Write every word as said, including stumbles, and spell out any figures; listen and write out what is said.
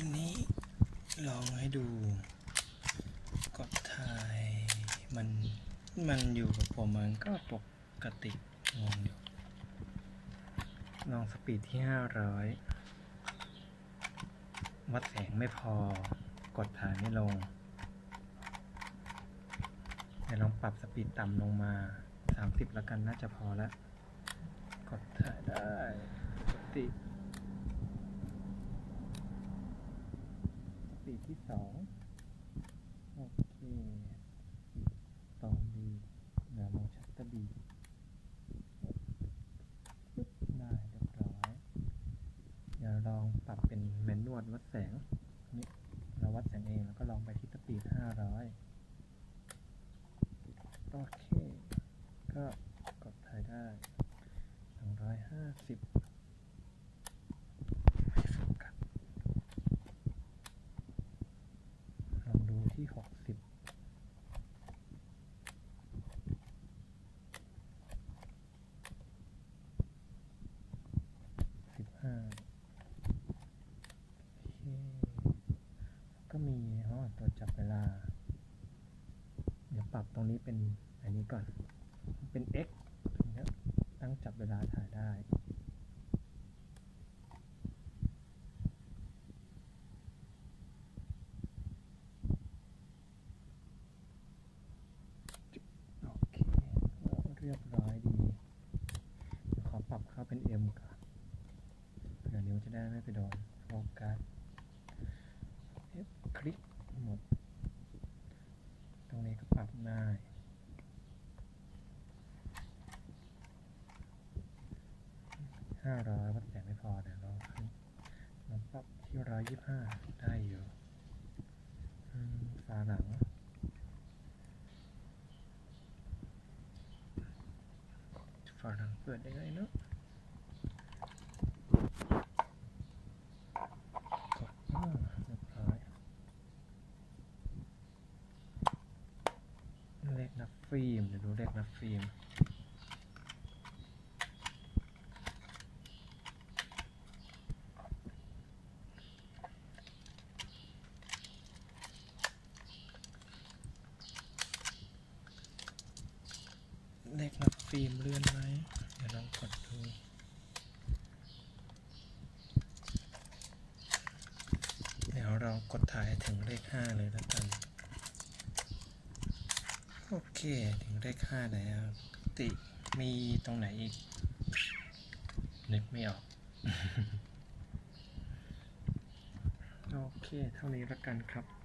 อันนี้ลองให้ดูกดถ่ายมันมันอยู่กับผมมันก็ปกติงงอยู่ลองสปีดที่ห้าร้อยวัดแสงไม่พอกดถ่ายไม่ลงเดี๋ยวลองปรับสปีดต่ำลงมาสามสิบแล้วกันน่าจะพอแล้วกดถ่ายได้ปกติสปีดที่สองโอเคตรงดีเดี๋ยวลองชัตเตอร์บีได้เรียบร้อยเดี๋ยวลองปรับเป็นแมนนวลวัดแสงนี่เราวัดแสงเองแล้วก็ลองไปที่สปีดห้าร้อยโอเคก็กดถ่ายได้สองร้อยห้าสิบไม่โฟกัสลองดูที่หกสิบสิบห้าโอเคก็มีอ๋อตัวจับเวลาเดี๋ยวปรับตรงนี้เป็นอันนี้ก่อนเป็น X ตั้งจับเวลาถ่ายได้โอเคเรียบร้อยดีขอปรับเข้าเป็น M ก่อนเผื่อนิ้วจะได้ไม่ไปโดนโฟกัส F คลิกหมดตรงนี้ก็ปรับได้ห้าร้อยวัดแสงไม่พอเดี๋ยวเราเราปรับที่ร้อยยี่สิบห้าได้อยู่ฝาหลังฝาหลังเปิดได้ไงเนาะกดเรียบร้อยเลขนับฟิล์มเดี๋ยวดูเลขนับฟิล์มเลขนับฟิล์มเลื่อนไหมเดี๋ยวลองกดดูเดี๋ยวเรากดถ่ายถึงเลขห้าเลยแล้วกันโอเคถึงเลขห้าแล้วติมีตรงไหนอีกนึกไม่ออก โอเคเท่านี้แล้วกันครับ